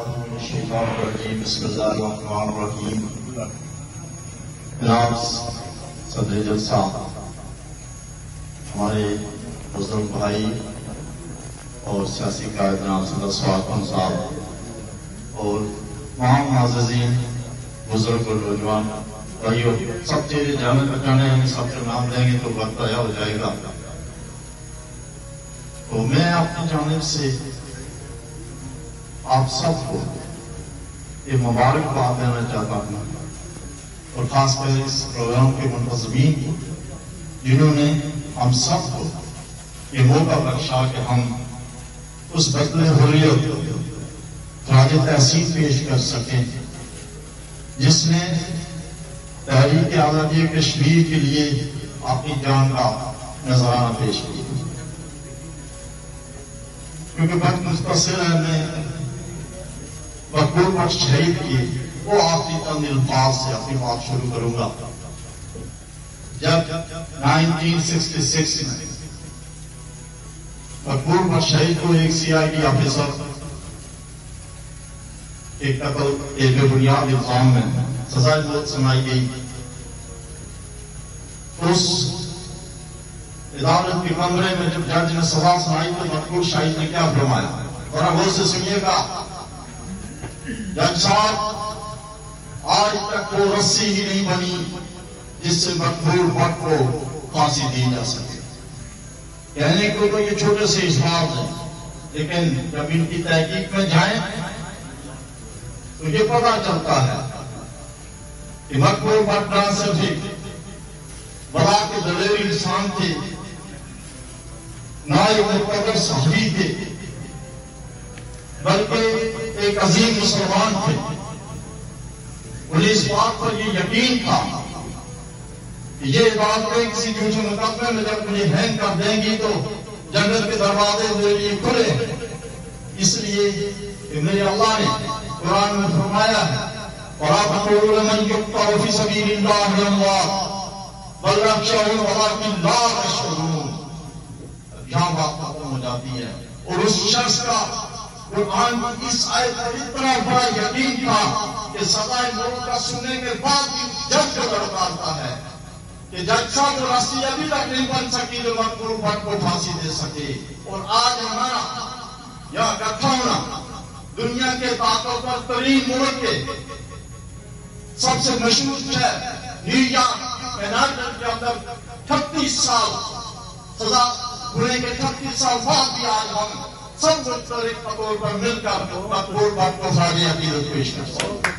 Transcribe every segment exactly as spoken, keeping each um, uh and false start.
الشیطان الرجیم بسم اللہ الرحمن الرحیم. جناب صدر جلسہ، ہمارے بزرگ بھائی اور سیاسی قائد جناب صدر سوات صاحب اور تمام معززین بزرگ اور نوجوان بھائیوں، سب چیزیں جانے بچانے ہیں، سب سے نام دیں گے تو وقت ضائع ہو جائے گا. تو میں اپنی جانب سے آپ سب کو یہ مبارکباد دینا چاہتا ہوں، اور خاص کر اس پروگرام کے منتظمین کو، جنہوں نے ہم سب کو یہ موقع بخشا کہ ہم اس بدلے حریت خراج تحسین پیش کر سکیں جس نے تحریک آزادی کشمیر کے لیے اپنی جان کا نذرانہ پیش کیا. کیونکہ وقت مختصر ہے، میں مقبول بخش شہید کی وہ آخری چند الفاظ سے اپنی بات شروع کروں گا. جب انیس سو چھیاسٹھ میں مقبول بخش شہید کو ایک سی آئی ڈی آفیسر کے قتل کے بے بنیاد الزام میں سزائے موت سنائی گئی، اس عدالت کے کمرے میں جب جج نے سزا سنائی تو مقبول شہید نے کیا فرمایا، اور اب سے سنیے گا. جج صاحب، آج تک وہ رسی ہی نہیں بنی جس سے مقبول بخش کو پھانسی دی جا سکے. کہنے کو تو یہ چھوٹے سے الفاظ ہیں، لیکن جب ان کی تحقیق میں جائیں تو یہ پتہ چلتا ہے کہ مقبول بخش نہ صرف ایک بڑا کے دلیری انسان تھے، نہ ایک مقتدر صحابی تھے، بلکہ ایک عظیم مسلمان تھے. انہیں اس بات پر یہ یقین تھا کہ یہ عدالتیں کسی جھوٹے مقدمے میں جب مجھے ہینگ کر دیں گی تو جنت کے دروازے میرے لیے کھلے. اس لیے کہ میرے اللہ نے قرآن میں فرمایا ہے، وَلَا تَقُولُوا لِمَن يُقْتَلُ فِي سَبِيلِ اللَّهِ أَمْوَاتٌ بَلْ أَحْيَاءٌ وَلَٰكِن لَّا يَشْعُرُونَ. یہاں بات ختم ہو جاتی ہے. اور اس شخص کا قرآن کی اس آیت پر اتنا بڑا یقین تھا کہ سزائے موت کا سننے کے بعد بھی جج کو لڑکاتا ہے کہ جج صاحب وہ رسی ابھی تک نہیں بن سکی جو مقبول بخش کو پھانسی دے سکے. اور آج ہمارا یہاں اکٹھا ہونا دنیا کے طاقتور ترین ملک کے سب سے مشہور شہر نیو یارک مینہٹن کے اندر چھتیس سال سزا ہونے کے چھتیس سال بعد بھی آج ہم سب مشترک طور پر مل کر مقبول بخش کو خراج عقیدت پیش کرتے ہیں.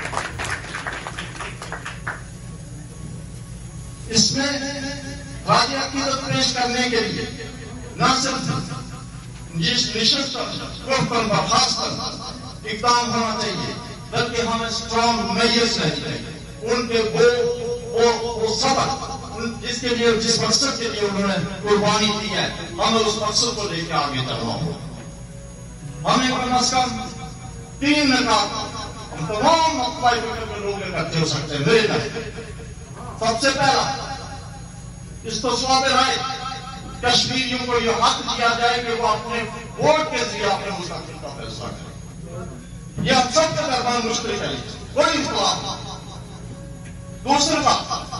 اس میں خراج عقیدت پیش کرنے کے لیے نہ صرف جس نشست پر برخاست اقدام ہونا چاہیے، بلکہ ہمیں اسٹرانگ میئرس رہنی چاہیے. ان کے وہ وہ سبق جس کے لیے جس مقصد کے لیے انہوں نے قربانی کی ہے، ہمیں اس مقصد کو لے کے آگے چلنا ہو. ہمیں کم از کم تین نکات ہم تمام مطلع فکر کے لوگ اکٹھے ہو سکتے ہیں. میرے نظر سب سے پہلا استصواب رائے، کشمیریوں کو یہ حق دیا جائے کہ وہ اپنے ووٹ کے ذریعے اپنے مستقبل کا فیصلہ کریں. یہ ہم سب کے درمیان مشترک ہے، کوئی اختلاف نہیں. دوسری بات،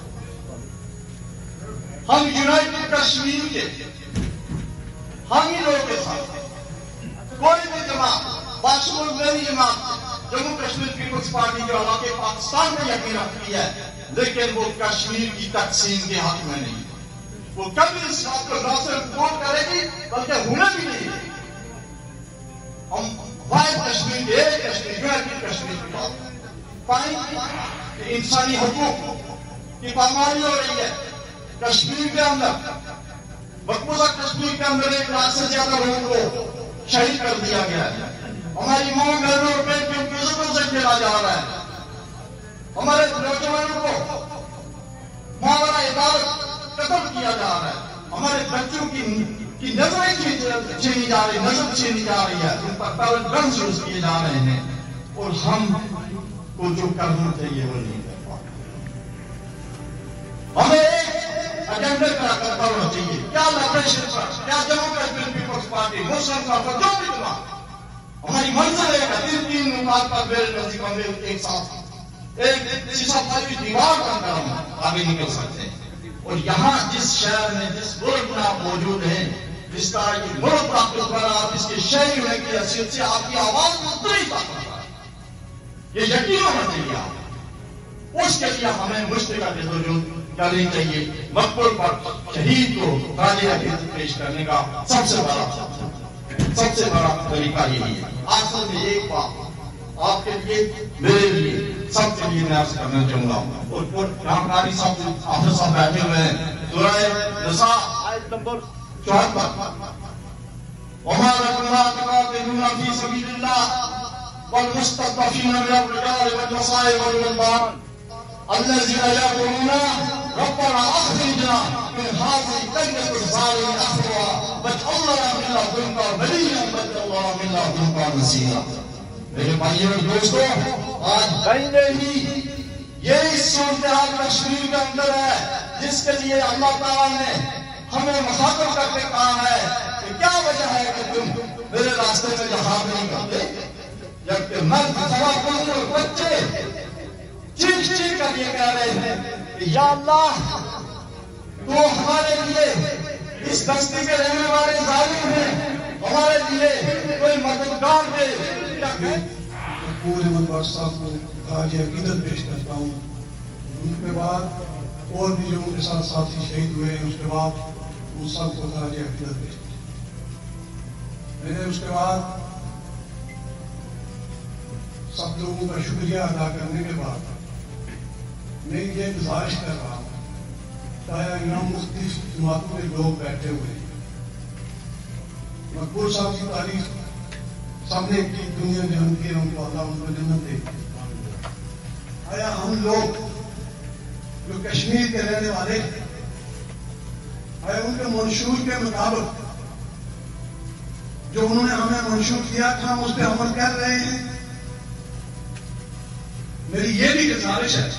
ہم یونائٹڈ کشمیر کے ہم ہی لوگوں کے ساتھ کوئی بھی جماعت باشمول میری جماعت جموں کشمیر پیپلز پارٹی جو علاقے پاکستان میں یقین رکھتی ہے، لیکن وہ کشمیر کی تقسیم کے حق میں نہیں. وہ کبھی اس بات کو نہ صرف ووٹ کرے گی بلکہ ہونا بھی نہیں. ہم واحد کشمیر کے ایک کشمیر یونائٹڈ کشمیر کی بات پائیں کہ انسانی حقوق کی پامالی ہو رہی ہے. کشمیر کے اندر مقبوضہ کشمیر کے اندر ایک لاکھ سے زیادہ لوگوں کو شہید کر دیا گیا ہے. ہماری ماں بہنوں اور بیٹیوں کی عزتوں سے کھیلا جا رہا ہے. ہمارے نوجوانوں کو ماورا عدالت قتل کیا جا رہا ہے. ہمارے بچوں کی کی نظریں چھینی جا رہی نظر چھینی جا رہی ہے. ان پر پیلٹ گنز یوز کیے جا رہے ہیں اور ہم کو جو کرنا چاہیے وہ نہیں کر پاتے. ہمیں ایجنڈے کا کرنا ہونا چاہیے. کیا لبریشن فرنٹ، کیا جموں کشمیر پیپلز پارٹی، مسلم کافر، جو بھی جماعت ہماری منزل ایک ہے، تین تین نکات پر میرے نزدیک ہم ایک ساتھ ایک شیشہ کی دیوار بن کر ہم آگے نکل سکتے ہیں. اور یہاں جس شہر میں جس ملک میں آپ موجود ہیں، جس طرح یہ ملک طاقت بنا، آپ اس کے شہری ہونے کی حیثیت سے آپ کی آواز اتنا ہی طاقت ہے، یہ یقین ہونا چاہیے. آپ اس کے لیے ہمیں مشترکہ جدوجہد کرنی چاہیے. مقبول پر شہید کو تازیہ عقیدت پیش کرنے کا سب سے بڑا سب سے بڑا طریقہ یہی ہے. آخر میں ایک بات آپ کے لیے، میرے لیے، سب کے لیے میں عرض کرنا چاہوں گا. اور یہاں قاری صاحب حافظ صاحب بیٹھے ہوئے ہیں. سورہ نساء آیت نمبر چوہتر، وما لكم لا تقاتلون في سبيل الله والمستضعفين من الرجال والنساء والولدان الذين يقولون ربنا اخرجنا من هذه القرية الظالمة اهلها واجعل لنا من لدنك وليا واجعل لنا من لدنك نصيرا. میرے بھائیوں اور دوستوں، آج کہیں ہی یہ صورتحال کشمیر کے اندر ہے جس کے لیے اللہ تعالیٰ نے ہمیں مخاطب کر کے کہا ہے کہ کیا وجہ ہے کہ تم میرے راستے میں جہاد نہیں کرتے، جبکہ مرد خواتین اور بچے چیخ چیخ کر یہ کہہ رہے ہیں کہ یا اللہ تو ہمارے لیے اس بستی کے رہنے والے ظالم ہیں، ہمارے لیے کوئی مددگار دے. پورے مدبر صاحب کو تاج عقیدت پیش کرتا ہوں. ان کے بعد اور بھی جو ان کے ساتھ ساتھی شہید ہوئے ہیں، اس کے بعد ان سب کو تاج عقیدت پیش کرتا ہوں. میں نے اس کے بعد سب لوگوں کا شکریہ ادا کرنے کے بعد میں یہ گزارش کر رہا ہوں، چاہے یہاں مختلف جماعتوں کے لوگ بیٹھے ہوئے ہیں، مقبول صاحب کی تعریف سب نے کی، دنیا جہاں کی ان کو اللہ ان کو جنت دے. آیا ہم لوگ جو کشمیر کے رہنے والے ہیں، آیا ان کے منشور کے مطابق جو انہوں نے ہمیں منشور کیا تھا ہم اس پہ عمل کر رہے ہیں؟ میری یہ بھی گزارش ہے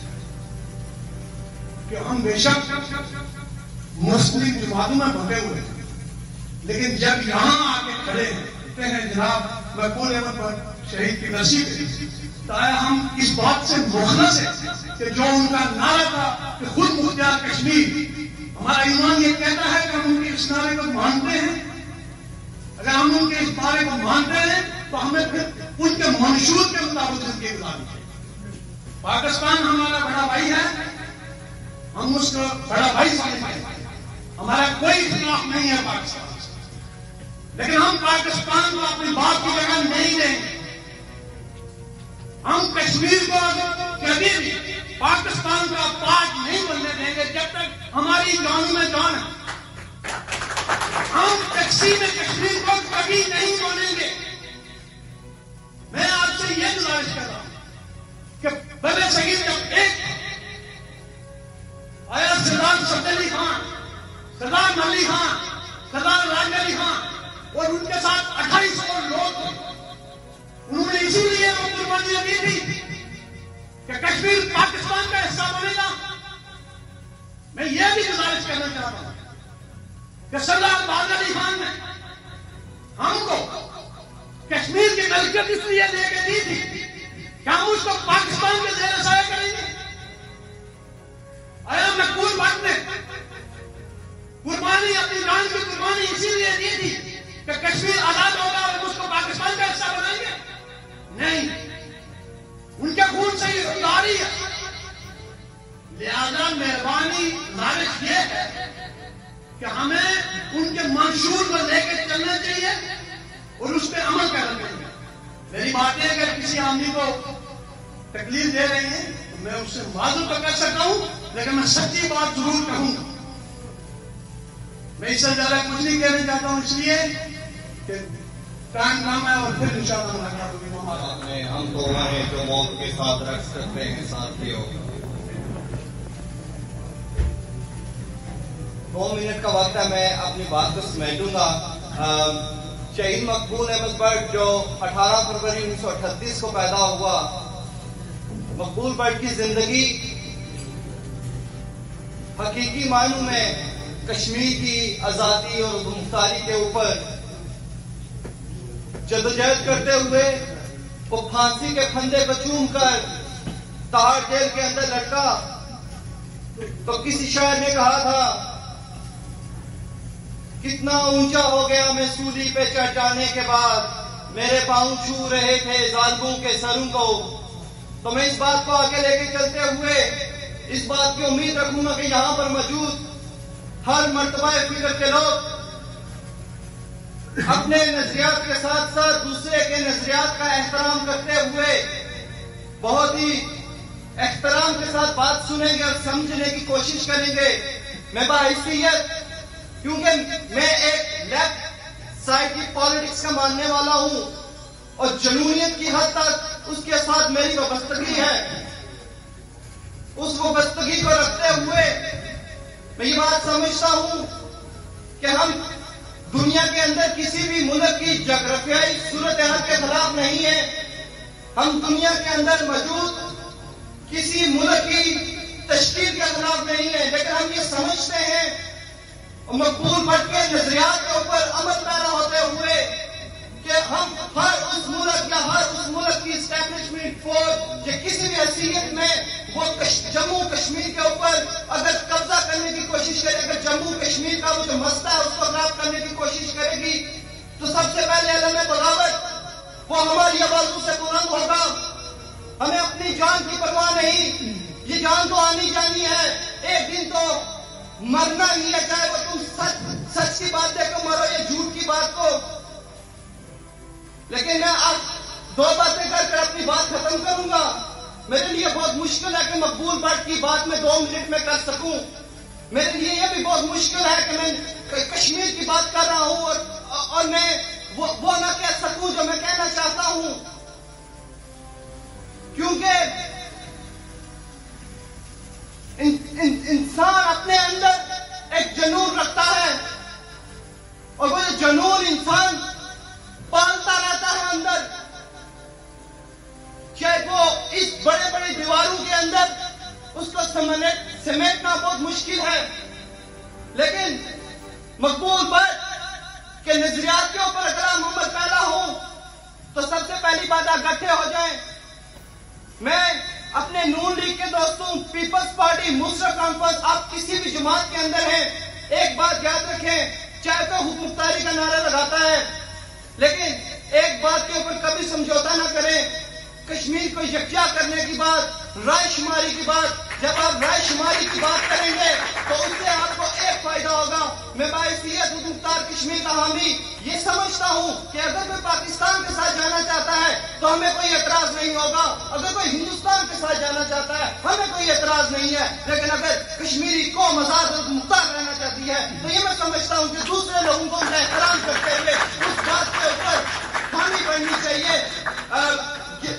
کہ ہم بے شک مسلم جماعتوں میں بھٹے ہوئے ہیں، لیکن جب یہاں آ کے کھڑے ہیں ہیں جناب مقبول احمد پر شہید کی نصیب تو آیا ہم اس بات سے مخلص ہیں کہ جو ان کا نعرہ تھا کہ خود مختار کشمیر، ہمارا ایمان یہ کہتا ہے کہ ہم ان کے اس نعرے کو مانتے ہیں. اگر ہم ان کے اس نعرے کو مانتے ہیں تو ہمیں پھر ان کے منشور کے مطابق ان کی گزارش ہے. پاکستان ہمارا بڑا بھائی ہے، ہم اس کو بڑا بھائی سمجھتے ہیں، ہمارا کوئی اختلاف نہیں ہے پاکستان سے، لیکن ہم پاکستان کو اپنی بات کی جگہ نہیں دیں گے. ہم کشمیر کو کبھی بھی پاکستان کا پارٹ نہیں بننے دیں گے جب تک ہماری جانوں میں جان ہے. ہم تقسیم کشمیر کو کبھی نہیں مانیں گے. میں آپ سے یہ گزارش کر رہا ہوں کہ بڑے صغیر جب ایک آیا سردار سعد علی خان، سردار ملی خان، سردار راج علی خان اور ان کے ساتھ اٹھائیس سو لوگ تھے، انہوں نے اسی لیے وہ قربانیاں دی تھی کہ کشمیر پاکستان کا حصہ بنے گا. میں یہ بھی گزارش کرنا چاہتا ہوں کہ سردار راج علی خان نے ہم کو کشمیر کی ملکیت اس لیے دے کے دی تھی کہ ہم اس کو پاکستان کے زیر سایہ کریں گے. آیا مقبول بٹ نے قربانی، اپنی جان کی قربانی اسی لیے دی تھی کہ کشمیر آزاد ہوگا اور ہم اس کو پاکستان کا حصہ بنائیں گے؟ نہیں، ان کے خون سے یہ جاری ہے. لہذا مہربانی گزارش یہ ہے کہ ہمیں ان کے منشور کو لے کے چلنا چاہیے اور اس پہ عمل کرنا چاہیے. میری باتیں اگر کسی آدمی کو تکلیف دے رہے ہیں تو میں اس سے معذور تو کر سکتا ہوں، لیکن میں سچی بات ضرور کہوں گا. میں اس سے زیادہ کچھ نہیں کہنا چاہتا ہوں، اس لیے کہ ٹائم کام ہے اور پھر انشاءاللہ ملاقات ہوگی. ہم تو ہیں جو موت کے ساتھ رکھ سکتے ہیں ساتھیوں. دو منٹ کا وقت ہے، میں اپنی بات کو سمیٹوں گا. شہید مقبول احمد بٹ جو اٹھارہ فروری انیس سو اٹھتیس کو پیدا ہوا، مقبول بٹ کی زندگی حقیقی معنوں میں کشمیر کی آزادی اور مختاری کے اوپر जदोजहद करते हुए वो फांसी के फंदे को चूम कर तिहाड़ जेल के अंदर लटका, तो किसी शायर ने कहा था, कितना ऊंचा हो गया मैं सूली पे चढ़ जाने के बाद, मेरे पांव छू रहे थे जालिमों के सरों को। तो मैं इस बात को आगे लेके चलते हुए इस बात की उम्मीद रखूंगा कि यहां पर मौजूद हर मर्तबा फिक्र के लोग अपने नजरियात के साथ साथ दूसरे के नजरियात का एहतराम करते हुए बहुत ही एहतराम के साथ बात सुनेंगे और समझने की कोशिश करेंगे। मैं बाहैसियत, क्योंकि मैं एक लेफ्ट साइड की पॉलिटिक्स का मानने वाला हूं और जनूनियत की हद तक उसके साथ मेरी वाबस्तगी है, उस वाबस्तगी को रखते हुए मैं ये बात समझता हूं कि हम दुनिया के अंदर किसी भी मुल्क की जोग्राफियाई सूरत हाल के खिलाफ नहीं है। हम दुनिया के अंदर मौजूद किसी मुल्क की तशकील के खिलाफ नहीं है, लेकिन हम ये समझते हैं और मकबूल भट्ट के नजरियात के ऊपर अमल पैदा होते हुए कि हम हर उस मुल्क या हर उस मुल्क की स्टैब्लिशमेंट फोर्स या किसी भी हैसियत में वो जम्मू कश्मीर के ऊपर अगर कब्जा करने की कोशिश करे, अगर जम्मू कश्मीर का वो जो मसला है उसको खराब करने की कोशिश करेगी, तो सबसे पहले अलम बगावत वो हमारी आवाजों से बुलंद होगा। हमें अपनी जान की परवाह नहीं, ये जान तो आनी जानी है, एक दिन तो मरना ही है, चाहे वो तुम सच सच की बात देखो मरो या झूठ की बात को। लेकिन मैं अब दो बातें करके अपनी बात खत्म करूंगा। मेरे लिए बहुत मुश्किल है कि मकबूल भट्ट की बात मैं दो मिनट में कर सकूं। मेरे लिए यह भी बहुत मुश्किल है कि मैं कश्मीर की बात कर रहा हूं और, और मैं वो, वो ना कह सकूं जो मैं कहना चाहता हूं, क्योंकि इन, इन, इंसान अपने अंदर एक जुनून रखता है और वो जुनून इंसान पालता रहता है अंदर, चाहे वो इस बड़े बड़े दीवारों के अंदर उसको समेट समेटना बहुत मुश्किल है। लेकिन मकबूल भट्ट के नजरियात के ऊपर अगर हम अमल पैदा हो तो सबसे पहली बात इकट्ठे हो जाएं। मैं अपने नून लीग के दोस्तों, पीपल्स पार्टी मुस्लिम कॉन्फ्रेंस, आप किसी भी जमात के अंदर हैं, एक बात याद रखें, चाहे तो हुकूमत मुख्तारी का नारा लगाता है, लेकिन एक बात के ऊपर कभी समझौता ना करें। कश्मीर को यकजा करने की बात, राय शुमारी की बात, जब आप राय शुमारी की बात करेंगे तो उससे आपको एक फायदा होगा। मैं बाइसियत मुख्तार कश्मीर का हामी ये समझता हूं कि अगर कोई पाकिस्तान के साथ जाना चाहता है तो हमें कोई एतराज नहीं होगा, अगर कोई हिंदुस्तान के साथ जाना चाहता है हमें कोई एतराज नहीं है, लेकिन अगर कश्मीरी कौम आजाद और मुख्तार रहना चाहती है तो ये मैं समझता हूं कि दूसरे लोगों को उनका एहतराम करते हुए उस बात के ऊपर हामी बढ़नी चाहिए।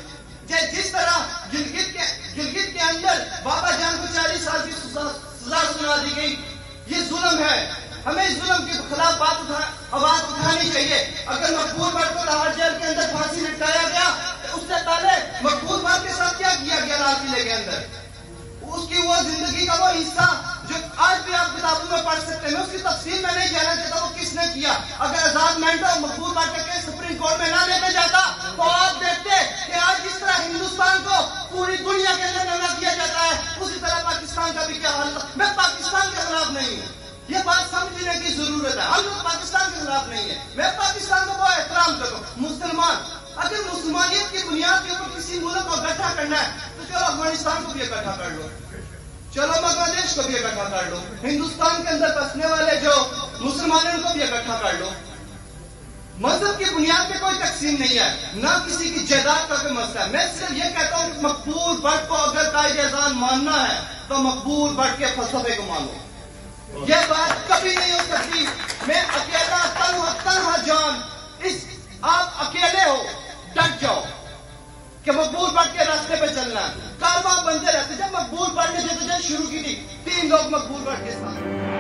जिस तरह गिलगित के गिलगित के अंदर बाबा जान को चालीस साल की सजा सुना दी गई, ये जुल्म है, हमें इस जुल्म के खिलाफ बात उठा आवाज उठानी चाहिए। अगर मकबूल भट्ट को लाहौर जेल के अंदर फांसी लटकाया गया तो उससे पहले मकबूल भट्ट के साथ क्या किया गया लाल किले के अंदर, उसकी वो जिंदगी का वो हिस्सा जो आज भी आप किताबों में पढ़ सकते हैं, उसकी तफसील में नहीं जाना चाहता वो किसने किया। अगर आजाद मेंटो मकबूल भट्ट के सुप्रीम कोर्ट में ना लेके जाता तो आप देखते कि आज जिस तरह हिंदुस्तान को पूरी दुनिया के अंदर नंगा किया जाता है, उसी तरह पाकिस्तान का भी क्या हाल था। मैं पाकिस्तान के खिलाफ नहीं हूँ, ये बात समझने की जरूरत है, हम लोग पाकिस्तान के खिलाफ नहीं है, मैं पाकिस्तान को बहुत एहतराम करूँ। मुसलमान अगर मुसलमानियत की बुनियाद के ऊपर किसी मुल्क को इकट्ठा करना है तो चलो अफगानिस्तान को भी इकट्ठा कर लो, चलो बांग्लादेश को भी इकट्ठा कर लो, हिंदुस्तान के अंदर बसने वाले जो मुसलमान हैं उनको भी इकट्ठा कर लो। मजहब की बुनियाद पे कोई तकसीम नहीं है, ना किसी की जायदाद का कोई मसला है। मैं सिर्फ ये कहता हूं कि मकबूल भट्ट को अगर कायदे अज़ान मानना है तो मकबूल भट्ट के फलसफे को मानो, यह बात कभी नहीं हो सकती। मैं अकेला तन्हा तन्हा जान, इस आप अकेले हो, डट जाओ कि मकबूल भट्ट के रास्ते पे चलना है। कारवां बनते रहते, जब मकबूल भट्ट ने जदोजहद शुरू की थी तीन लोग मकबूल भट्ट के साथ